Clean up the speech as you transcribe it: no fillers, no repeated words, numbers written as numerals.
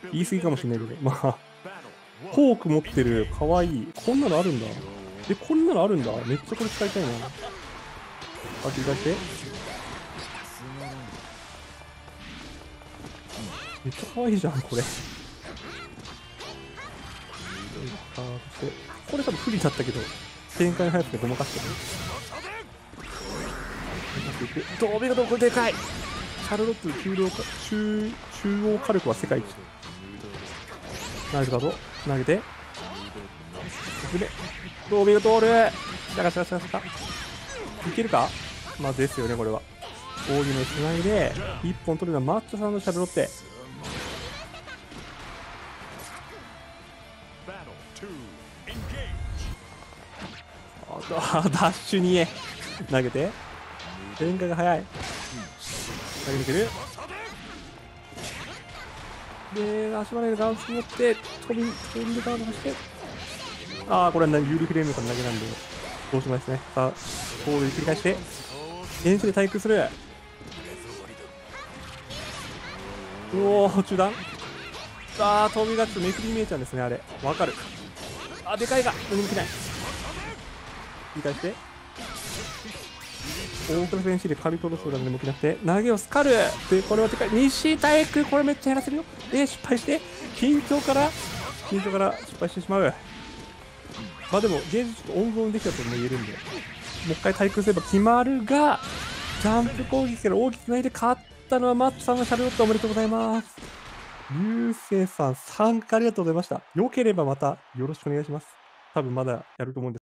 言い過ぎかもしれないけど、まあ、フォーク持ってる、かわいい。こんなのあるんだ。こんなのあるんだ。めっちゃこれ使いたいな。あ、切り返して。めっちゃかわいいじゃん、これ。そして、これ多分不利だったけど、展開早くてごまかしてる。お見事、これでかい。シャルロット中央火力は世界一。投げたぞ。投げて。お見事、オール。いけるか。まあですよね、これは。扇のつないで、1本取るのはマッチョさんのシャルロッテ。ダッシュに投げて。展開が早い。投げてくる。で、足払いでガンス持って、飛んでガードして。ああ、これはユーリフレームから投げなんで、どうしようもないですね。さあ、ボールで繰り返して、遠征で対空する。おお、中断。ああ、飛びがちょっとめくり見えちゃうんですね、あれ。わかる。あ、でかいが、何も起きない。繰り返して。大倉選手で刈り取るそうだね、も起きなくて。投げをスカル。で、これはでかい。西体育、これめっちゃやらせるよ。失敗して、緊張から失敗してしまう。まあでも、ゲージちょっと温存できたとも言えるんで、もう一回対空すれば決まるが、ジャンプ攻撃から大きくつないで勝ったのはマッツさんのシャルロット、おめでとうございます。流星さん、参加ありがとうございました。良ければまたよろしくお願いします。多分まだやると思うんです。